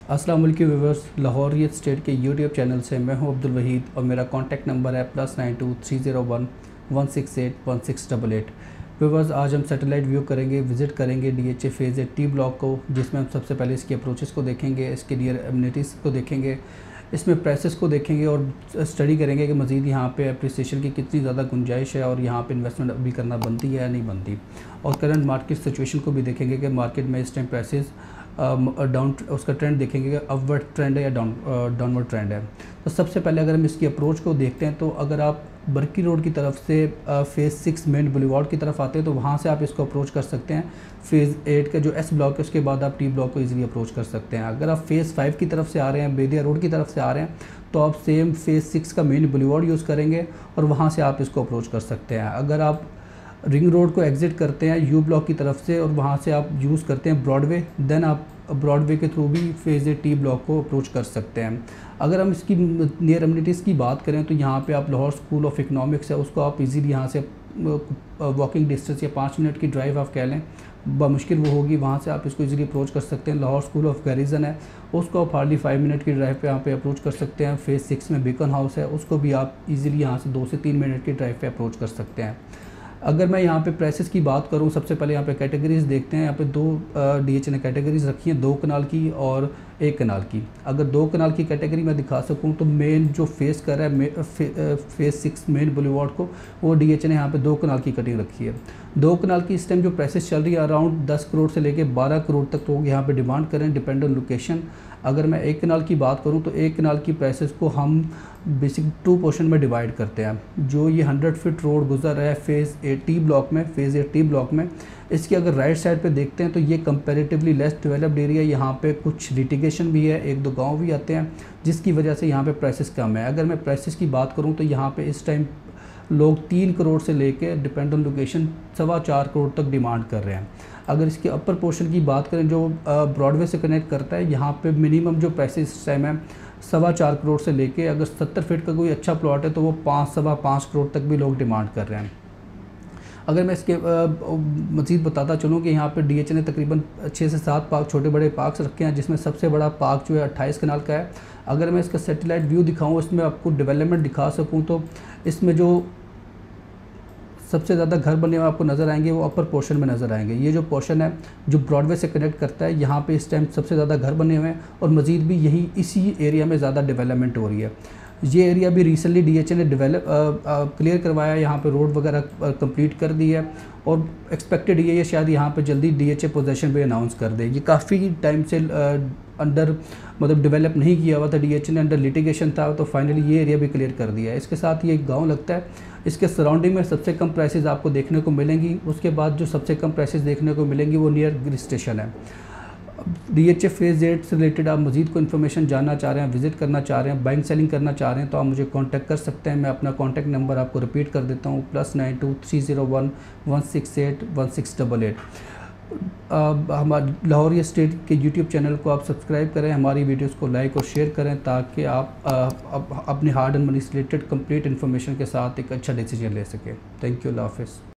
अस्सलाम वालेकुम viewers, Lahore real estate के यूट्यूब चैनल से मैं हूं अब्दुल वहीद और मेरा कॉन्टैक्ट नंबर है +923011681688। व्यूअर्स, आज हम सैटेलाइट व्यू करेंगे, विज़िट करेंगे DHA phase A T block को, जिसमें हम सबसे पहले इसकी अप्रोचेस को देखेंगे, इसके नियर एमिनिटीज़ को देखेंगे, इसमें प्राइसेस को देखेंगे और स्टडी करेंगे कि मज़ीद यहाँ पे अप्रिसिएशन की कितनी ज़्यादा गुंजाइश है और यहाँ पे इन्वेस्टमेंट अभी करना बनती है या नहीं बनती। और करंट मार्केट सिचुएशन को भी देखेंगे कि मार्केट में इस टाइम प्राइसेस डाउन उसका ट्रेंड देखेंगे कि अपवर्ड ट्रेंड है या डाउनवर्ड ट्रेंड है। तो सबसे पहले अगर हम इसकी अप्रोच को देखते हैं तो अगर आप बर्की रोड की तरफ से फ़ेज़ 6 मेन बुलेवार्ड की तरफ आते हैं तो वहाँ से आप इसको अप्रोच कर सकते हैं। फ़ेज़ 8 का जो S ब्लॉक है उसके बाद आप T ब्लॉक को इजीली अप्रोच कर सकते हैं। अगर आप फ़ेज़ 5 की तरफ से आ रहे हैं, बेदिया रोड की तरफ से आ रहे हैं, तो आप सेम फ़ेज़ 6 का मेन बुलेवार्ड यूज़ करेंगे और वहाँ से आप इसको अप्रोच कर सकते हैं। अगर आप रिंग रोड को एग्ज़िट करते हैं U ब्लॉक की तरफ से और वहाँ से आप यूज़ करते हैं ब्रॉडवे, देन आप ब्रॉडवे के थ्रू भी फ़ेज़ ए T ब्लॉक को अप्रोच कर सकते हैं। अगर हम इसकी नियर एमिनिटीज़ की बात करें तो यहाँ पे आप लाहौर स्कूल ऑफ इकनॉमिक्स है, उसको आप इजीली यहाँ से वॉकिंग डिस्टेंस या 5 मिनट की ड्राइव आप कह लें बमुश्किल वो होगी, वहाँ से आप इसको इजीली अप्रोच कर सकते हैं। लाहौर स्कूल ऑफ गैरिजन है, उसको आप हार्डली 5 मिनट की ड्राइव पे यहाँ पे अप्रोच कर सकते हैं। फ़ेज़ 6 में बीकन हाउस है, उसको भी आप इजीली यहाँ से 2 से 3 मिनट की ड्राइव पे अप्रोच कर सकते हैं। अगर मैं यहाँ पे प्राइसेस की बात करूँ, सबसे पहले यहाँ पे कैटेगरीज़ देखते हैं। यहाँ पे 2 DHA ने कैटेगरीज़ रखी हैं, 2 कनाल की और 1 कनाल की। अगर 2 कनाल की कैटेगरी मैं दिखा सकूँ तो मेन जो फेस कर रहा है फ़ेज़ 6 मेन बुलेवार्ड को, वो DHA ने यहाँ पे 2 कनाल की कटिंग रखी है। 2 कनाल की इस टाइम जो प्राइसेस चल रही है अराउंड 10 करोड़ से लेके 12 करोड़ तक लोग यहाँ पे डिमांड करें, डिपेंड ऑन लोकेशन। अगर मैं 1 कनाल की बात करूँ तो 1 कनाल की प्राइसेस को हम बेसिक 2 पोर्शन में डिवाइड करते हैं। जो ये 100 फीट रोड गुजर रहा है फ़ेज़ ए T ब्लॉक में, फ़ेज़ ए T ब्लॉक में, इसकी अगर राइट साइड पे देखते हैं तो ये कंपैरेटिवली लेस डेवलप्ड एरिया, यहाँ पे कुछ लिटिगेशन भी है, 1-2 गांव भी आते हैं, जिसकी वजह से यहाँ पे प्राइसेस कम है। अगर मैं प्राइसेस की बात करूँ तो यहाँ पे इस टाइम लोग 3 करोड़ से लेके डिपेंड ऑन लोकेशन 4.25 करोड़ तक डिमांड कर रहे हैं। अगर इसके अपर पोर्शन की बात करें जो ब्रॉडवे से कनेक्ट करता है, यहाँ पे मिनिमम जो प्राइसेस इस टाइम है 4.25 करोड़ से लेके, अगर 70 फीट का कोई अच्छा प्लॉट है तो वो 5-5.25 करोड़ तक भी लोग डिमांड कर रहे हैं। अगर मैं इसके मज़ीद बताता चलूँ कि यहाँ पे DHA ने तकरीबन 6 से 7 पार्क, छोटे बड़े पार्क्स रखे हैं, जिसमें सबसे बड़ा पार्क जो है 28 कनाल का है। अगर मैं इसका सैटेलाइट व्यू दिखाऊँ, इसमें आपको डेवलपमेंट दिखा सकूँ, तो इसमें जो सबसे ज़्यादा घर बने हुए आपको नज़र आएंगे वो अपर पोर्शन में नज़र आएंगे। ये जो पोर्शन है जो ब्रॉडवे से कनेक्ट करता है, यहाँ पे इस टाइम सबसे ज़्यादा घर बने हुए हैं और मज़ीद भी यही इसी एरिया में ज़्यादा डेवलपमेंट हो रही है। ये एरिया भी रिसेंटली DHA ने क्लियर करवाया, यहाँ पे रोड वगैरह कंप्लीट कर दी है और एक्सपेक्टेड ये शायद यहाँ पे जल्दी DHA पोजेशन भी अनाउंस कर दे। ये काफ़ी टाइम से अंडर मतलब डेवलप नहीं किया हुआ था, DHA ने अंडर लिटिगेशन था, तो फाइनली ये एरिया भी क्लियर कर दिया है। इसके साथ ये गांव लगता है, इसके सराउंडिंग में सबसे कम प्राइसेस आपको देखने को मिलेंगी। उसके बाद जो सबसे कम प्राइसेस देखने को मिलेंगी वो नियर गिर स्टेशन है। DHA फ़ेज़ 8 से रिलेटेड आप मज़ीद को इन्फॉर्मेशन जानना चाह रहे हैं, विज़िट करना चाह रहे हैं, बाइंग सेलिंग करना चाह रहे हैं, तो आप मुझे कांटेक्ट कर सकते हैं। मैं अपना कांटेक्ट नंबर आपको रिपीट कर देता हूँ, +923011681688। हमारे लाहौर रियल एस्टेट के यूट्यूब चैनल को आप सब्सक्राइब करें, हमारी वीडियोस को लाइक और शेयर करें, ताकि आप अपने हार्ड एंड मनी से रिलेटेड कंप्लीट इन्फॉर्मेशन के साथ एक अच्छा डिसीजन ले सकें। थैंक यू, अल्लाह हाफ़िज़।